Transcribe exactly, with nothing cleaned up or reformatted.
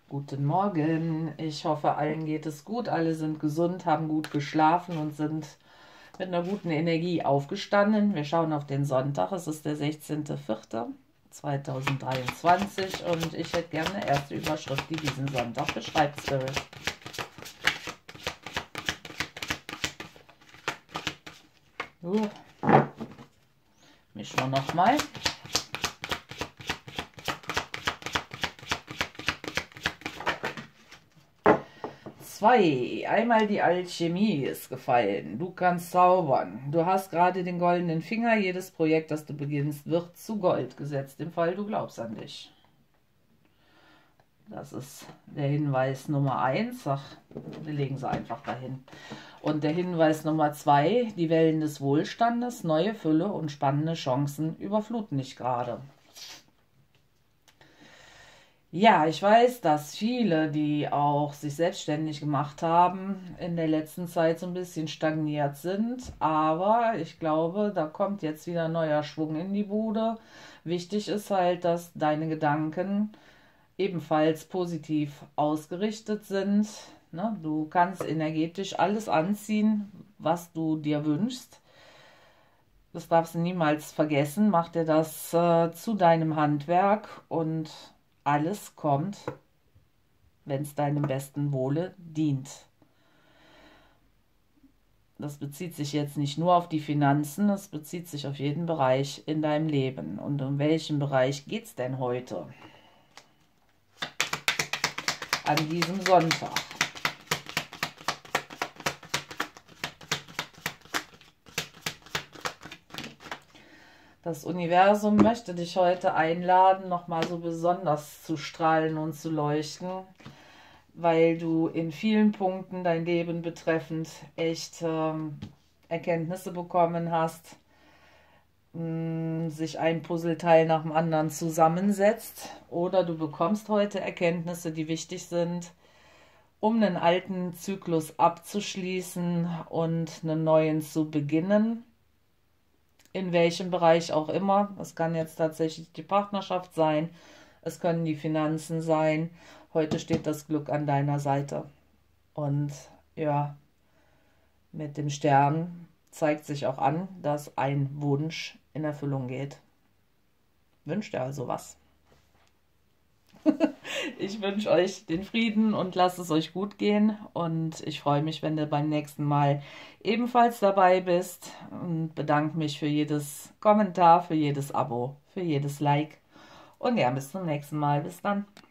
Guten Morgen. Ich hoffe, allen geht es gut. Alle sind gesund, haben gut geschlafen und sind mit einer guten Energie aufgestanden. Wir schauen auf den Sonntag. Es ist der sechzehnte vierte zweitausenddreiundzwanzig und ich hätte gerne eine erste Überschrift, die diesen Sonntag beschreibt, Spirit. Uh. Mischen wir nochmal. Zwei. Einmal die Alchemie ist gefallen. Du kannst zaubern. Du hast gerade den goldenen Finger. Jedes Projekt, das du beginnst, wird zu Gold gesetzt, im Fall du glaubst an dich. Das ist der Hinweis Nummer eins. Ach, wir legen sie einfach dahin. Und der Hinweis Nummer zwei, die Wellen des Wohlstandes, neue Fülle und spannende Chancen überfluten dich gerade. Ja, ich weiß, dass viele, die auch sich selbstständig gemacht haben, in der letzten Zeit so ein bisschen stagniert sind. Aber ich glaube, da kommt jetzt wieder neuer Schwung in die Bude. Wichtig ist halt, dass deine Gedanken ebenfalls positiv ausgerichtet sind. Ne? Du kannst energetisch alles anziehen, was du dir wünschst. Das darfst du niemals vergessen. Mach dir das äh, zu deinem Handwerk und alles kommt, wenn es deinem besten Wohle dient. Das bezieht sich jetzt nicht nur auf die Finanzen, das bezieht sich auf jeden Bereich in deinem Leben. Und um welchen Bereich geht es denn heute? An diesem Sonntag. Das Universum möchte dich heute einladen, nochmal so besonders zu strahlen und zu leuchten, weil du in vielen Punkten dein Leben betreffend echt ähm, Erkenntnisse bekommen hast, mh, sich ein Puzzleteil nach dem anderen zusammensetzt, oder du bekommst heute Erkenntnisse, die wichtig sind, um einen alten Zyklus abzuschließen und einen neuen zu beginnen. In welchem Bereich auch immer. Es kann jetzt tatsächlich die Partnerschaft sein, es können die Finanzen sein. Heute steht das Glück an deiner Seite. Und ja, mit dem Stern zeigt sich auch an, dass ein Wunsch in Erfüllung geht. Wünscht ihr also was? Ich wünsche euch den Frieden und lasst es euch gut gehen. Und ich freue mich, wenn du beim nächsten Mal ebenfalls dabei bist. Und bedanke mich für jedes Kommentar, für jedes Abo, für jedes Like. Und ja, bis zum nächsten Mal. Bis dann.